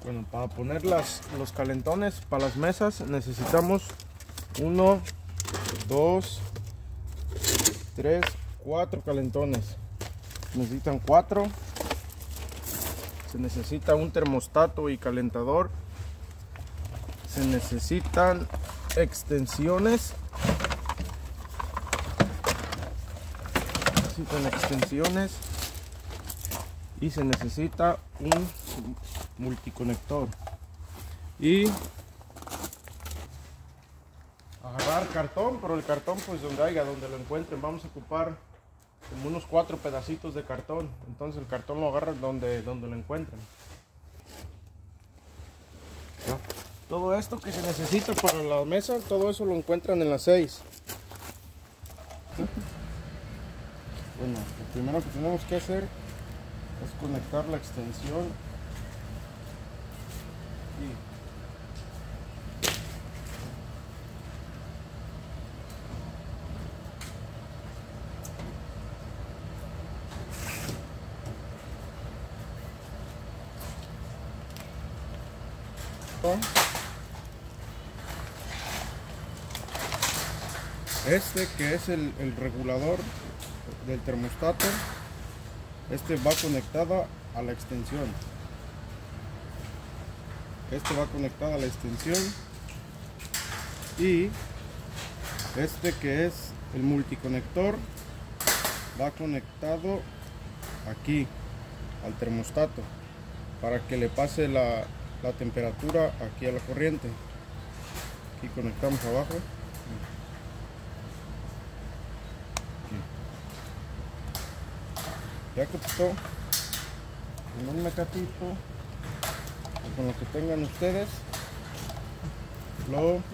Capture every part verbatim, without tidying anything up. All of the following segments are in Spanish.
Bueno, para poner las, los calentones para las mesas necesitamos uno, dos, tres, cuatro calentones. Necesitan cuatro. Se necesita un termostato y calentador. Se necesitan extensiones. Necesitan extensiones. Y se necesita un multiconector. Y agarrar cartón, pero el cartón pues donde haya, donde lo encuentren. Vamos a ocupar como unos cuatro pedacitos de cartón. Entonces el cartón lo agarran donde, donde lo encuentren. ¿Ya? Todo esto que se necesita para la mesa, todo eso lo encuentran en las seis. Bueno, lo primero que tenemos que hacer es conectar la extensión y este que es el, el regulador del termostato. Este va conectado a la extensión. Este va conectado a la extensión. Y este que es el multiconector va conectado aquí al termostato para que le pase la, la temperatura aquí a la corriente. Aquí conectamos abajo. Ya que todo con un mecatito o con lo que tengan ustedes, lo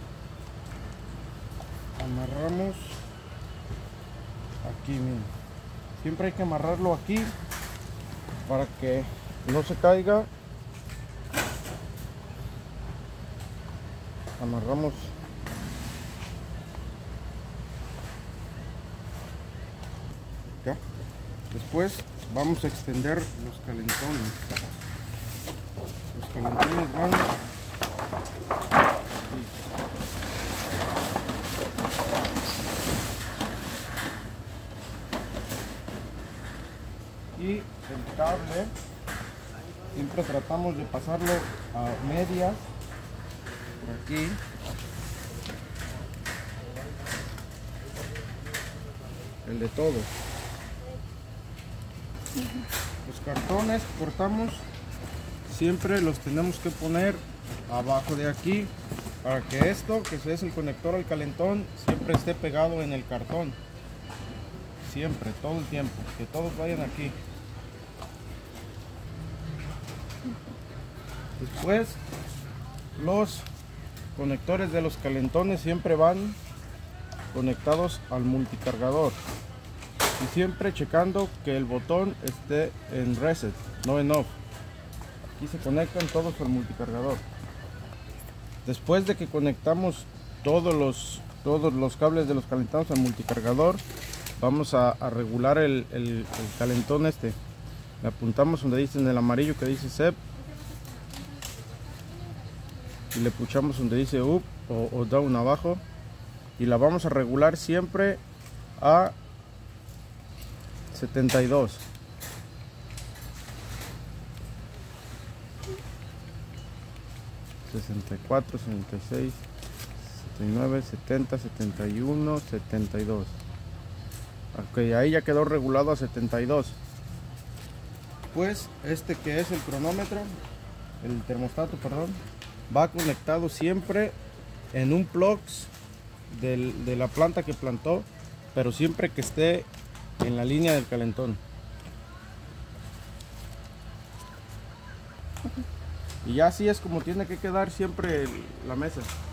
amarramos aquí. Miren, siempre hay que amarrarlo aquí para que no se caiga. Amarramos ya. Después vamos a extender los calentones. Los calentones van aquí. Y el cable siempre tratamos de pasarlo a medias por aquí. El de todos. Los cartones que cortamos siempre los tenemos que poner abajo de aquí para que esto, que es el conector al calentón, siempre esté pegado en el cartón. Siempre, todo el tiempo, que todos vayan aquí. Después los conectores de los calentones siempre van conectados al multicargador. Y siempre checando que el botón esté en reset, no en off. Aquí se conectan todos al multicargador. Después de que conectamos todos los, todos los cables de los calentones al multicargador, vamos a, a regular el, el, el calentón este. Le apuntamos donde dice en el amarillo que dice S E P. Y le puchamos donde dice up o, o down abajo. Y la vamos a regular siempre a setenta y dos. sesenta y cuatro, sesenta y seis, setenta y nueve, setenta, setenta y uno, setenta y dos. Ok, ahí ya quedó regulado a setenta y dos. Pues este que es el cronómetro, el termostato, perdón, va conectado siempre en un plug del, de la planta que plantó, pero siempre que esté en la línea del calentón. Y ya así es como tiene que quedar siempre la mesa.